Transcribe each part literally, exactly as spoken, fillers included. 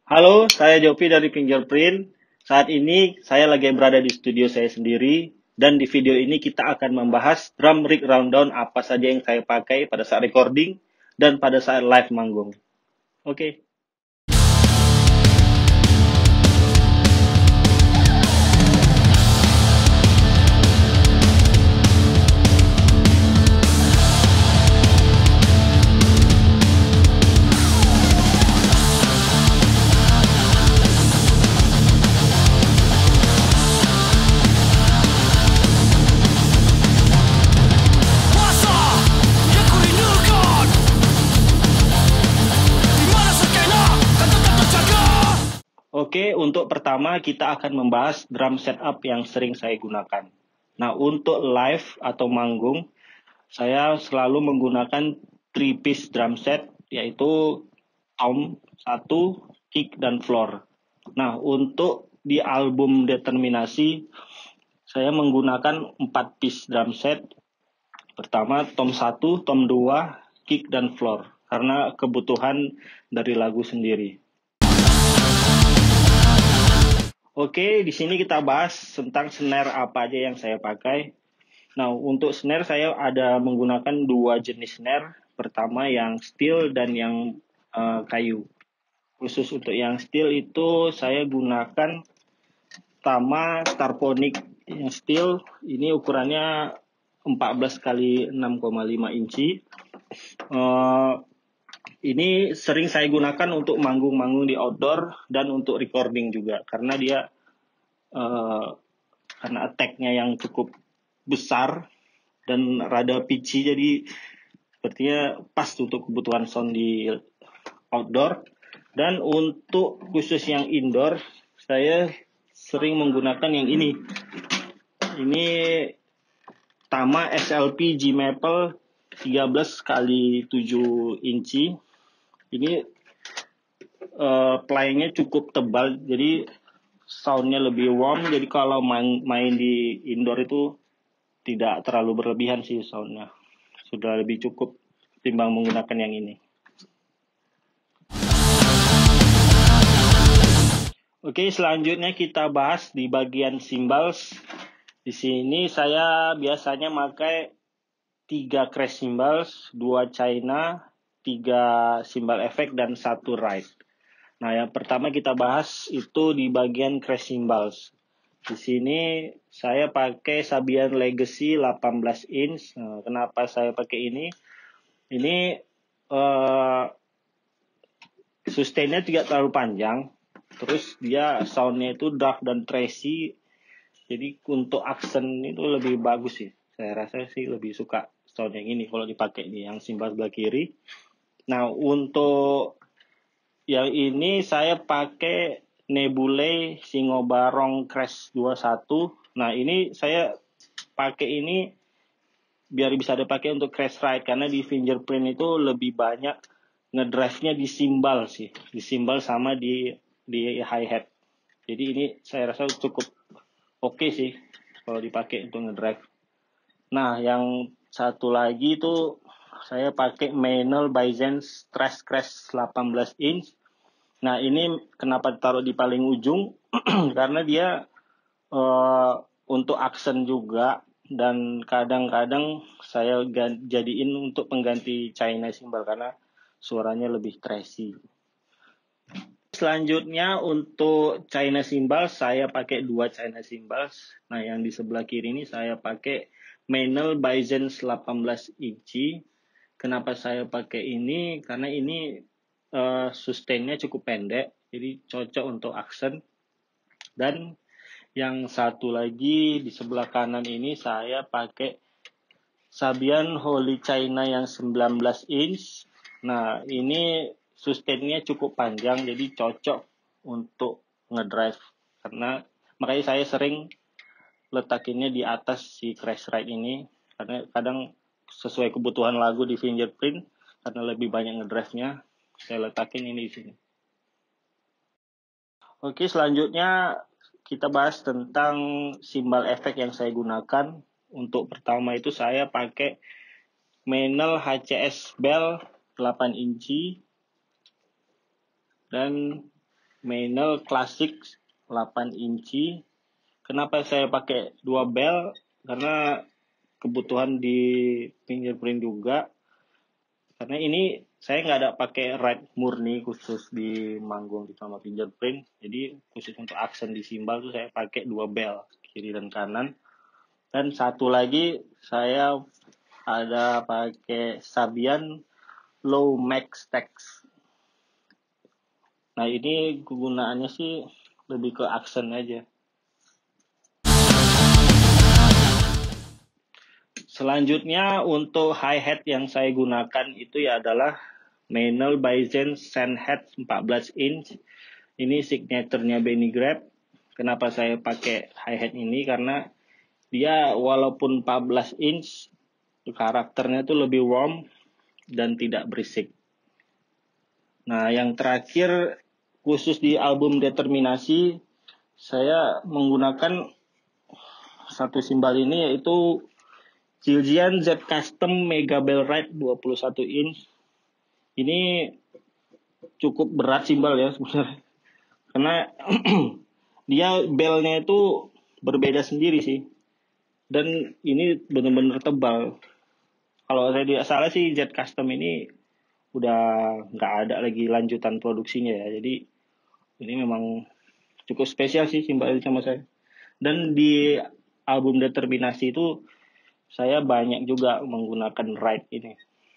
Halo, saya Jopi dari Fingerprint. Saat ini saya lagi berada di studio saya sendiri dan di video ini kita akan membahas drum rig rundown apa saja yang saya pakai pada saat recording dan pada saat live manggung. Oke. Masa yang kurindukan, di mana skena kan tetap terjaga. Oke, untuk pertama kita akan membahas drum setup yang sering saya gunakan. Nah, untuk live atau manggung, saya selalu menggunakan three piece drum set, yaitu tom, satu, kick, dan floor. Nah, untuk di album Determinasi, saya menggunakan empat piece drum set. Pertama, tom satu, tom dua, kick, dan floor. Karena kebutuhan dari lagu sendiri. Oke, di sini kita bahas tentang snare apa aja yang saya pakai. Nah, untuk snare saya ada menggunakan dua jenis snare. Pertama yang steel dan yang uh, kayu. Khusus untuk yang steel itu saya gunakan pertama Starponic yang steel. Ini ukurannya empat belas kali enam koma lima inci. Uh, ini sering saya gunakan untuk manggung-manggung di outdoor dan untuk recording juga karena dia uh, karena attack-nya yang cukup besar dan rada pitchy, jadi sepertinya pas untuk kebutuhan sound di outdoor. Dan untuk khusus yang indoor saya sering menggunakan yang ini ini Tama S L P G Maple tiga belas kali tujuh inci. Ini uh, playnya cukup tebal, jadi soundnya lebih warm, jadi kalau main, main di indoor itu tidak terlalu berlebihan sih soundnya, sudah lebih cukup timbang menggunakan yang ini. Oke, selanjutnya kita bahas di bagian cymbals. Di sini saya biasanya pakai tiga crash cymbals, dua China, tiga cymbal efek dan satu ride. Nah, yang pertama kita bahas itu di bagian crash cymbals. Di sini saya pakai Sabian Legacy delapan belas inch. Nah, kenapa saya pakai ini? Ini uh, sustainnya tidak terlalu panjang. Terus dia soundnya itu dark dan tracy. Jadi untuk aksen itu lebih bagus sih. Saya rasa sih lebih suka sound yang ini kalau dipakai di yang cymbal sebelah kiri. Nah, untuk yang ini saya pakai Nebulae Singobarong Crash dua puluh satu. Nah, ini saya pakai ini biar bisa dipakai untuk crash ride karena di Fingerprint itu lebih banyak ngedrive-nya di cymbal sih, di cymbal sama di di hi-hat. Jadi ini saya rasa cukup oke okay sih kalau dipakai untuk ngedrive. Nah, yang satu lagi itu saya pakai Manual Byzance Trash Crash delapan belas inch. Nah, ini kenapa taruh di paling ujung? Karena dia uh, untuk aksen juga, dan kadang-kadang saya jadiin untuk pengganti China cymbal karena suaranya lebih tracy. Selanjutnya untuk China cymbal saya pakai dua China cymbals. Nah, yang di sebelah kiri ini saya pakai Manual Byzance delapan belas inci. Kenapa saya pakai ini? Karena ini uh, sustainnya cukup pendek, jadi cocok untuk aksen. Dan yang satu lagi di sebelah kanan ini saya pakai Sabian Holy China yang sembilan belas inch. Nah, ini sustainnya cukup panjang, jadi cocok untuk ngedrive. Karena makanya saya sering letakinnya di atas si crash ride ini. Karena kadang sesuai kebutuhan lagu di Fingerprint, karena lebih banyak ngedrive-nya, saya letakin ini di sini. Oke, selanjutnya kita bahas tentang simbal efek yang saya gunakan. Untuk pertama itu saya pakai Manual H C S Bell delapan inci dan Maynell Classic delapan inci. Kenapa saya pakai dua bel? Karena kebutuhan di fingerprint juga. Karena ini saya nggak ada pakai ride murni khusus di manggung sama fingerprint. Jadi khusus untuk aksen di simbal tuh saya pakai dua bel, kiri dan kanan. Dan satu lagi saya ada pakai Sabian Low Max Text. Nah ini kegunaannya sih lebih ke aksen aja. Selanjutnya untuk hi-hat yang saya gunakan itu ya adalah Maynell Bison Sandhead empat belas inch. Ini signaturenya Benny Grab. Kenapa saya pakai hi-hat ini? Karena dia walaupun empat belas inch, karakternya itu lebih warm dan tidak berisik. Nah, yang terakhir khusus di album Determinasi, saya menggunakan satu simbal ini yaitu Zildjian Z Custom Mega Bell Ride dua puluh satu inch. Ini cukup berat simbal ya sebenarnya. Karena dia belnya itu berbeda sendiri sih. Dan ini benar-benar tebal. Kalau saya tidak salah sih Z Custom ini udah nggak ada lagi lanjutan produksinya ya. Jadi ini memang cukup spesial sih simbal ini sama saya. Dan di album Determinasi itu saya banyak juga menggunakan ride ini.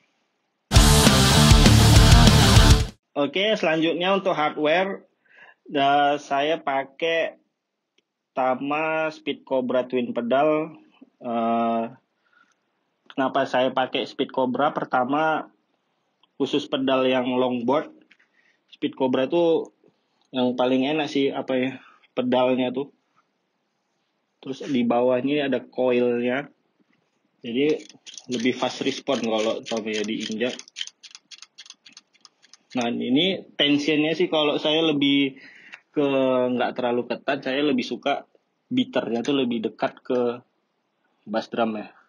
Oke, selanjutnya untuk hardware, uh, saya pakai Tama Speed Cobra Twin Pedal. Uh, kenapa saya pakai Speed Cobra? Pertama, khusus pedal yang longboard, Speed Cobra itu yang paling enak sih apa ya pedalnya tuh. Terus di bawahnya ada coilnya, jadi lebih fast respon kalau coba diinjak. Nah ini tensionnya sih kalau saya lebih ke nggak terlalu ketat, saya lebih suka beaternya tuh lebih dekat ke bass drum ya.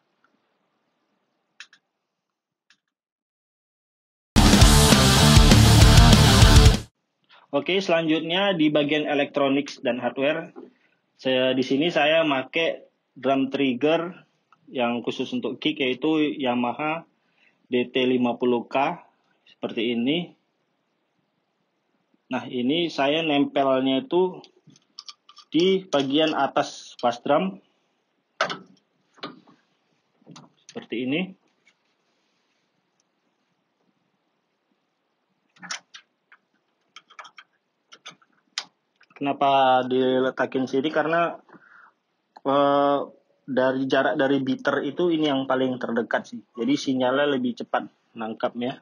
Oke, selanjutnya di bagian electronics dan hardware, saya di sini saya pakai drum trigger yang khusus untuk kick yaitu Yamaha D T lima puluh K seperti ini. Nah, ini saya nempelnya itu di bagian atas bass drum seperti ini. Kenapa diletakin sini? Karena eh, dari jarak dari beater itu ini yang paling terdekat sih. Jadi sinyalnya lebih cepat nangkapnya.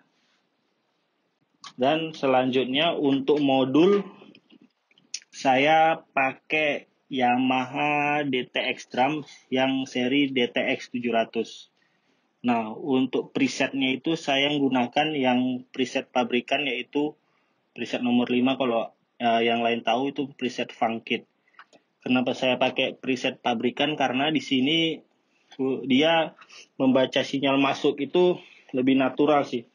Dan selanjutnya untuk modul saya pakai Yamaha D T X drum yang seri D T X tujuh ratus. Nah, untuk presetnya itu saya gunakan yang preset pabrikan yaitu preset nomor lima, kalau uh, yang lain tahu itu preset Funkit. Kenapa saya pakai preset pabrikan? Karena di sini uh, dia membaca sinyal masuk itu lebih natural sih.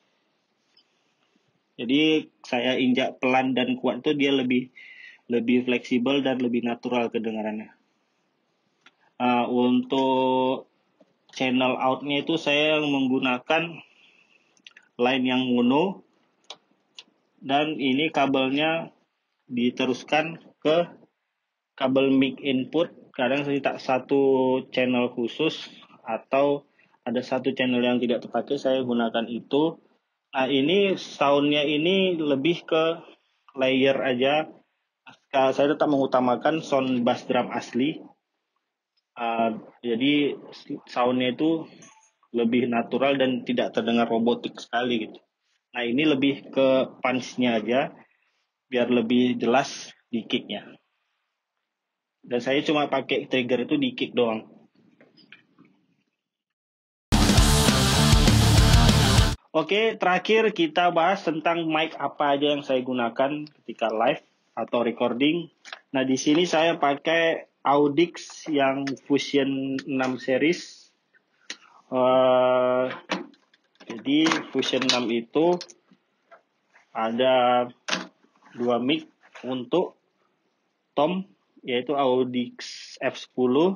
Jadi saya injak pelan dan kuat itu dia lebih lebih fleksibel dan lebih natural kedengarannya. Uh, untuk channel outnya itu saya menggunakan line yang mono, dan ini kabelnya diteruskan ke kabel mic input. Kadang saya tak satu channel khusus atau ada satu channel yang tidak terpakai, saya gunakan itu. Nah ini soundnya ini lebih ke layer aja. Saya tetap mengutamakan sound bass drum asli. Uh, jadi soundnya itu lebih natural dan tidak terdengar robotik sekali gitu. Nah ini lebih ke punch-nya aja biar lebih jelas di kick-nya. Dan saya cuma pakai trigger itu di kick doang. Oke, terakhir kita bahas tentang mic apa aja yang saya gunakan ketika live atau recording. Nah di sini saya pakai Audix yang Fusion enam series. Uh, jadi Fusion enam itu ada dua mic. untuk tom yaitu Audix F sepuluh,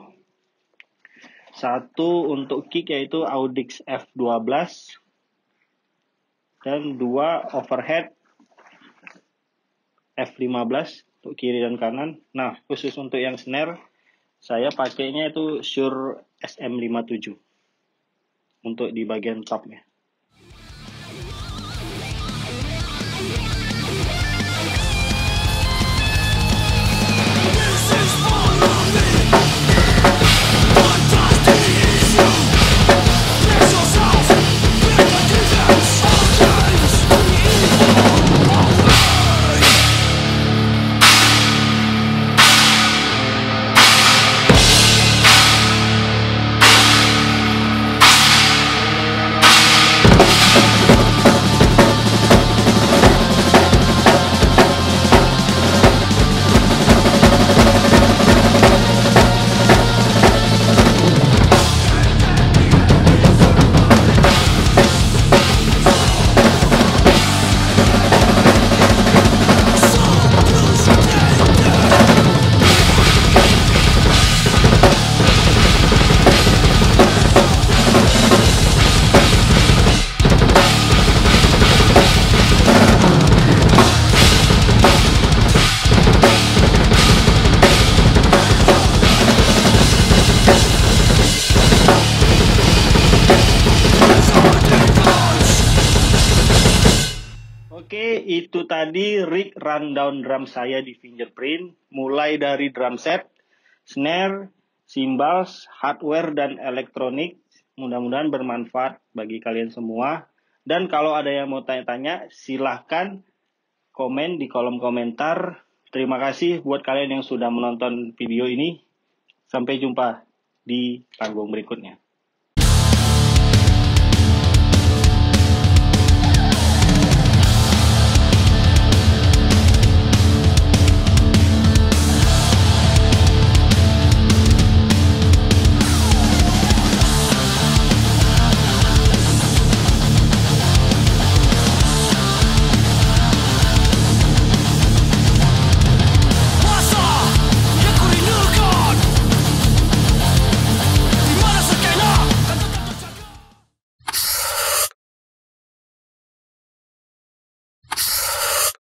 satu untuk kick yaitu Audix F dua belas, dan dua overhead F lima belas untuk kiri dan kanan. Nah, khusus untuk yang snare saya pakainya itu Shure S M lima puluh tujuh untuk di bagian topnya. Oke, itu tadi rig rundown drum saya di Fingerprint, mulai dari drum set, snare, cymbals, hardware, dan elektronik. Mudah-mudahan bermanfaat bagi kalian semua. Dan kalau ada yang mau tanya-tanya, silahkan komen di kolom komentar. Terima kasih buat kalian yang sudah menonton video ini. Sampai jumpa di panggung berikutnya.